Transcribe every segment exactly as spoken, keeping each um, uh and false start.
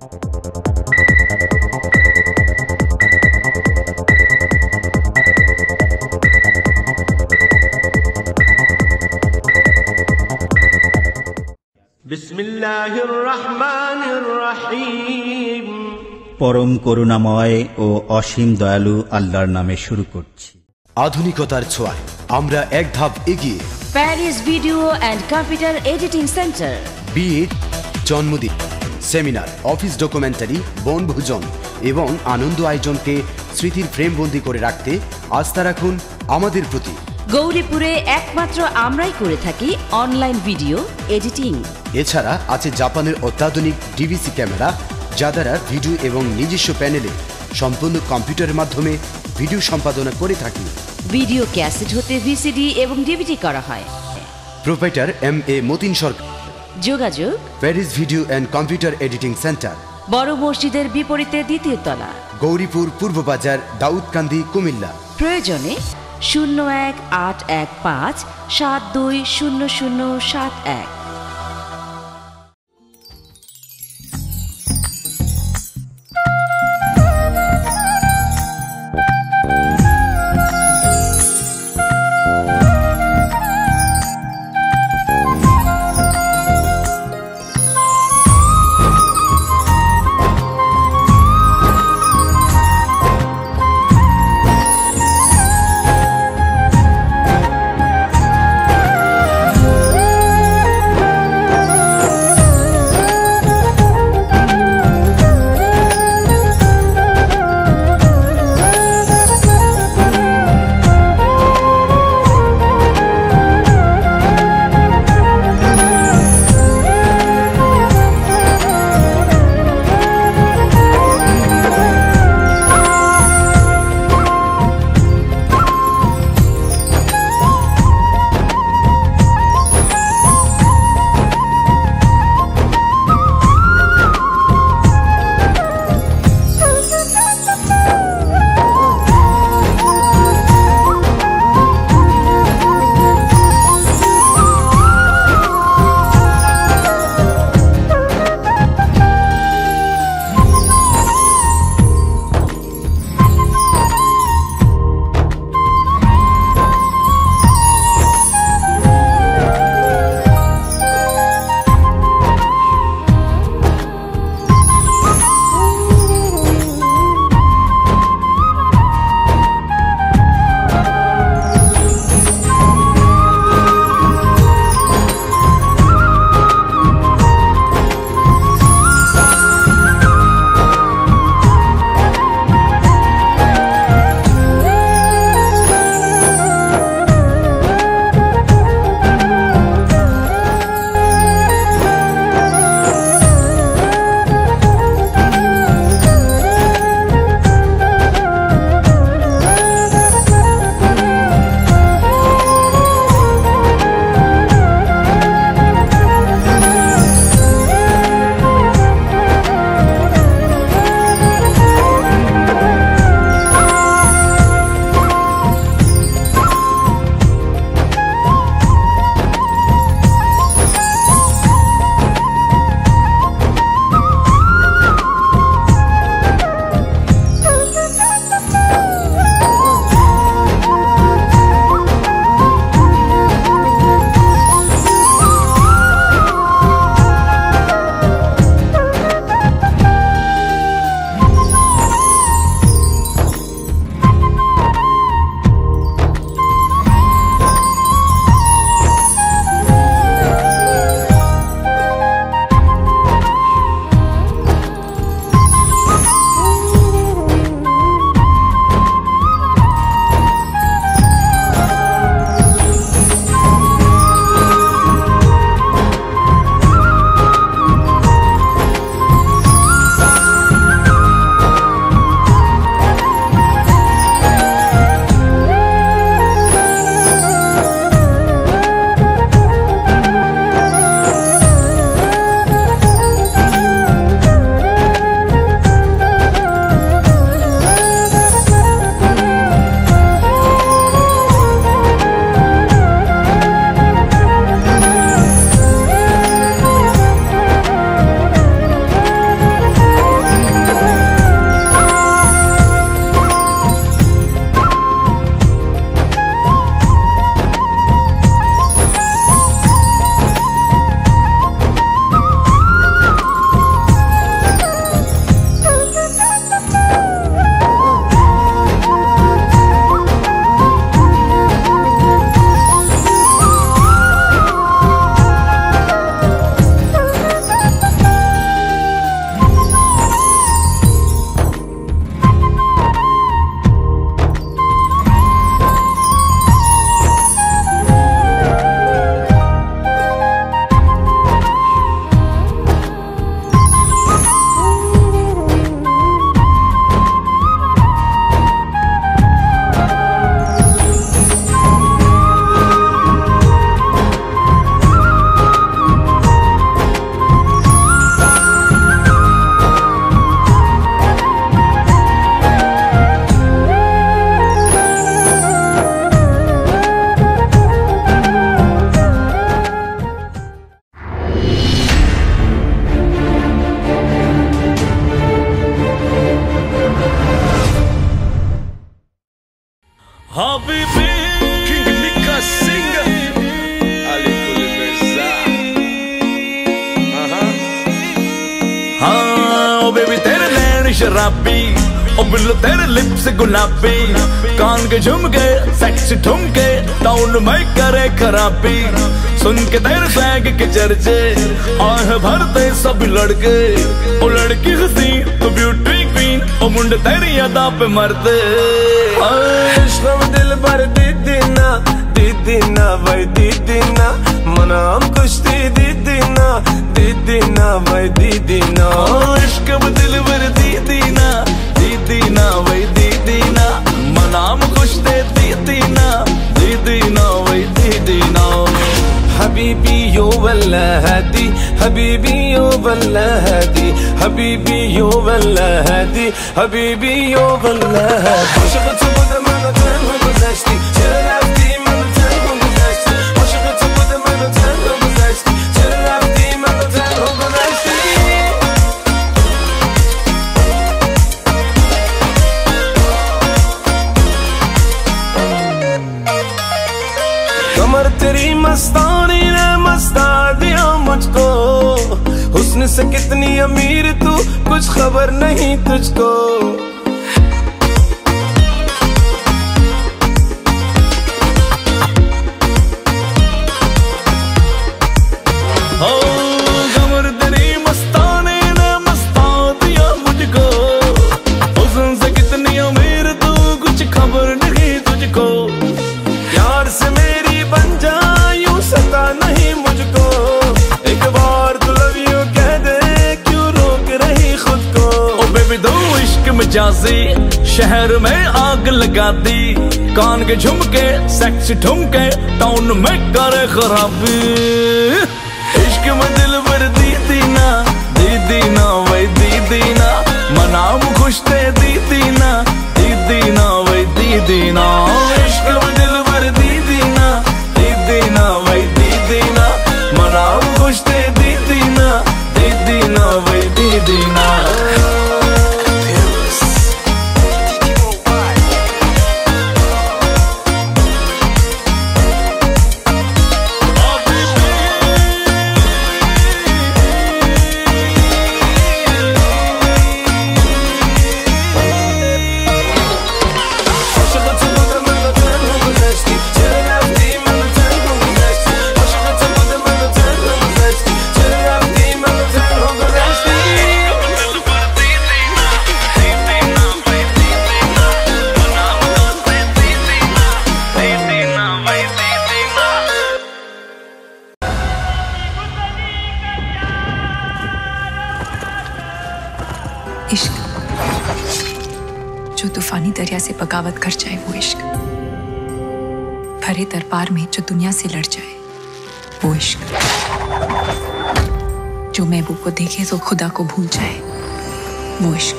বিসমিল্লাহির রহমানির রহিম। পরম করুণাময় ও অসীম দয়ালু আল্লাহর নামে শুরু করছি। আধুনিকতার ছোঁয়ায় আমরা এক ধাপ এগিয়ে। Paris video and computer editing centre. বিয়ে, জন্মদিন, সেমিনার, অফিস ডকুমেন্টারি, বনভোজন এবং আনন্দ আয়োজনকে স্মৃতির ফ্রেমবন্দি করে রাখতে আস্থা রাখুন আমাদের প্রতি। গৌরীপুরে একমাত্র আমরাই করে থাকি অনলাইন ভিডিও এডিটিং। এছাড়া আছে জাপানের অত্যাধুনিক ডিভিসি ক্যামেরা, যা দ্বারা ভিডিও এবং নিজস্ব প্যানেলে সম্পূর্ণ কম্পিউটারের মাধ্যমে ভিডিও সম্পাদনা করে থাকি। ভিডিও ক্যাসেট হতে ভিসিডি এবং ডিভিডি করা হয়। Proprietor M A Matin Sarkar. যোগাযোগ Paris video and computer editing centre, বড় মসজিদের বিপরীতে দ্বিতীয় তলা, গৌরীপুর পূর্ব বাজার, দাউদকান্দি, কুমিল্লা। প্রয়োজনে শূন্য এক আট এক পাঁচ সাত দুই শূন্য শূন্য সাত এক। बेबी तेरे नैन शराबी, ओ बिल्लो तेरे लिप्स गुलाबी, कान के झुमके सेक्सी ठुमके टाउन में करे खराबी। सुन के तेरे फ्लैग के चर्चे आह भरते सब लड़के, ओ लड़की हंसी तो ब्यूटी क्वीन, ओ मुंडे तेरी अदा पे मरते। इश्क में दिल भर दीदी ना, दीदी ना भाई दीदी ना, मना हम कुश्ती दीदी ना, दीदी ना भाई दीदी ना। इश्क में दिल भर दीदी ना, दीदी ना भाई दीदी ना, मना हम कुश्ती दीदी ना, दीदी ना भाई दीदी ना। हबीबी यो वल्ला हदी, हबीबी यो वल्ला हदी, हबीबी यो वल्ला हदी, हबीबी यो वल्ला हदी। Aşık tutmadı bana tanrı güneşti, çırptı bana tanrı güneşti. Aşık tutmadı bana tanrı güneşti, çırptı bana tanrı güneşti. कमर तेरी मस्तानी ने मस्ता दिया मुझको, हुस्न से कितनी अमीर तू कुछ खबर नहीं तुझको। ओ कमर तेरी मस्तानी ने मस्ता दिया मुझको, हुस्न से कितनी अमीर तू कुछ खबर नहीं तुझको। प्यार से मेरी बन जा यूं सता नहीं मुझको, एक बार तू लव यू कह दे क्यों रोक रही खुद को। ओ बेबी दो इश्क में जाजी शहर में आग लगा दी, कान के झुमके सेक्सी ठुमके टाउन में करे खराबी। इश्क में दिल भर दीदी ना, दीदी ना भाई दीदी ना, मनाम खुश थे दीदी ना, दीदी ना भाई दीदी ना। इश्क में दिल भर दीदी ना, दीदी ना भाई दीदी ना, मनाम खुश थे दीदी ना, दीदी ना भाई दीदी ना। इश्क जो तूफानी दरिया से बगावत कर जाए, वो इश्क भरे दरबार में जो दुनिया से लड़ जाए, वो इश्क जो महबूब को देखे तो खुदा को भूल जाए, वो इश्क।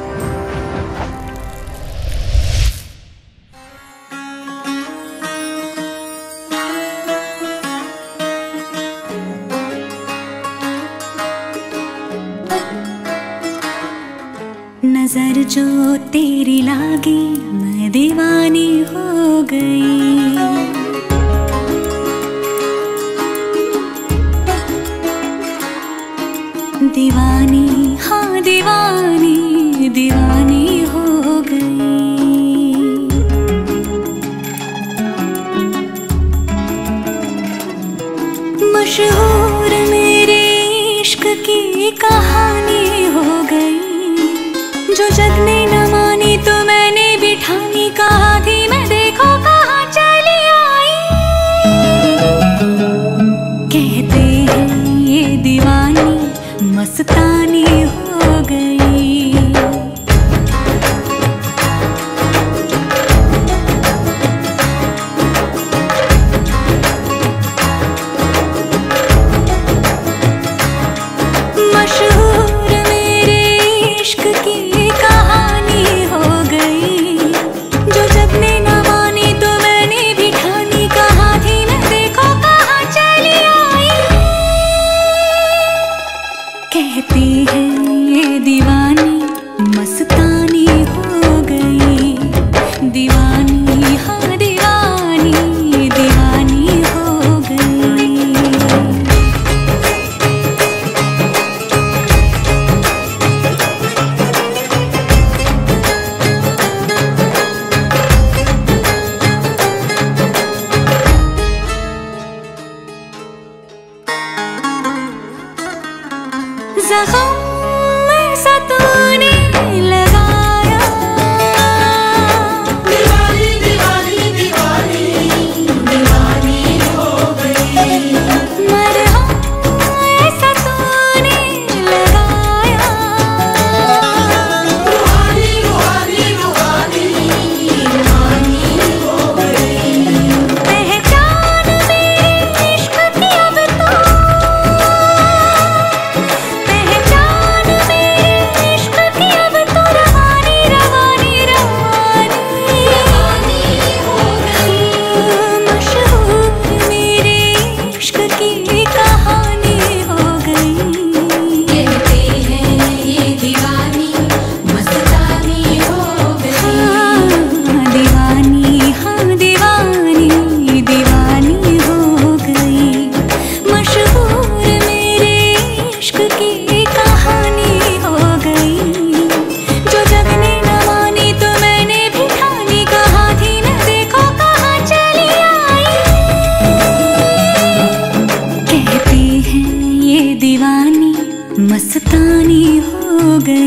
नजर जो तेरी लागी मैं दीवानी हो गई, दीवानी हाँ दीवानी दीवानी हो गई। मशहूर मेरे इश्क की कहानी हो गई, जो जग ने न मानी तो मैंने भी ठानी, कहा थी मैं देखो कहाँ चली आई। कहते हैं ये दीवानी मस्तानी हो गई। मशहूर मेरे इश्क की कहानी हो गई, जो जब ने न मानी तो मैंने भी ठानी, कहा थी मैं देखो कहाँ चली आई। कहती है ये दीवानी मस्तानी हो गई, दीवानी हाँ दीवानी दीवानी हो गई।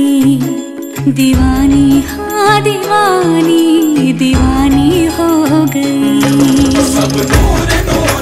गई, दीवानी हाँ दीवानी दीवानी हो गई। सब नूर नूर